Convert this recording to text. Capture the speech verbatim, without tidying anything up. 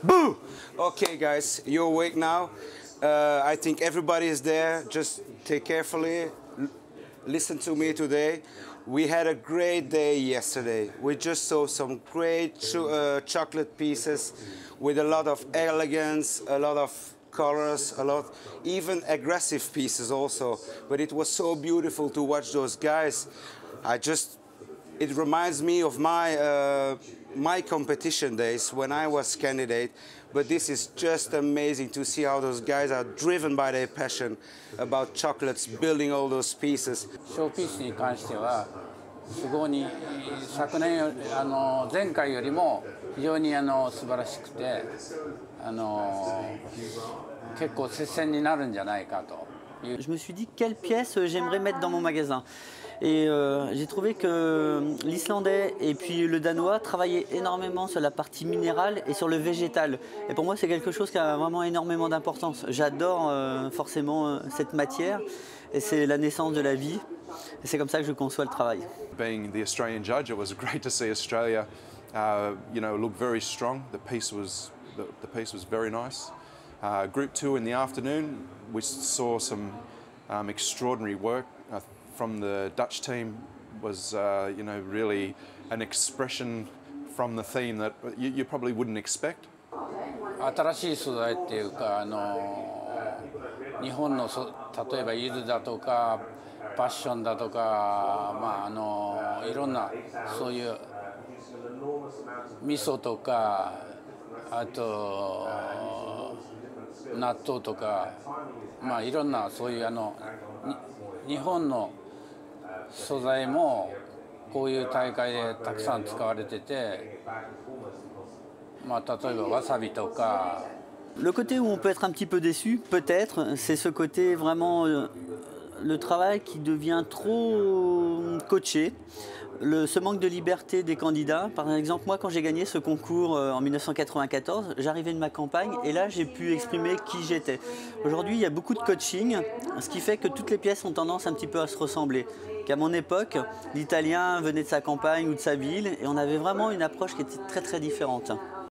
Boo! Okay, guys, you're awake now. Uh, I think everybody is there. Just take carefully. L listen to me today. We had a great day yesterday. We just saw some great cho uh, chocolate pieces with a lot of elegance, a lot of colors, a lot, even aggressive pieces also. But it was so beautiful to watch those guys. I just, it reminds me of my uh, my competition days when I was candidate. But this is just amazing to see how those guys are driven by their passion about chocolates, building all those pieces. ショーピースに関してはすごいに昨年よりあの前回よりも非常にあの素晴らしくてあの結構接戦になるんじゃないかと。 Je me suis dit quelle pièce j'aimerais mettre dans mon magasin. Et euh, j'ai trouvé que l'Islandais et puis le Danois travaillaient énormément sur la partie minérale et sur le végétal. Et pour moi, c'est quelque chose qui a vraiment énormément d'importance. J'adore euh, forcément euh, cette matière et c'est la naissance de la vie. Et c'est comme ça que je conçois le travail. Being the Australian judge, it was great to see Australia, uh, you know, look very strong. The piece was the, the piece was very nice. Uh, group two in the afternoon, we saw some um, extraordinary work. Uh, from the Dutch team was, uh, you know, really an expression from the theme that you, you probably wouldn't expect. 新しい素材っていうかあの日本のそ例えば柚子だとかパッションだとかまああのいろんなそういう味噌とかあと納豆とかまあいろんなそういうあの日本の素材もこういう大会でたくさん使われてて、まあ例えばわさびとか。 Le côté où on peut être un petit peu déçu, peut-être, c'est ce côté vraiment euh, le travail qui devient trop coaché. Le, ce manque de liberté des candidats. Par exemple, moi, quand j'ai gagné ce concours euh, en mille neuf cent quatre-vingt-quatorze, j'arrivais de ma campagne et là, j'ai pu exprimer qui j'étais. Aujourd'hui, il y a beaucoup de coaching, ce qui fait que toutes les pièces ont tendance un petit peu à se ressembler. Qu'à mon époque, l'Italien venait de sa campagne ou de sa ville et on avait vraiment une approche qui était très très différente.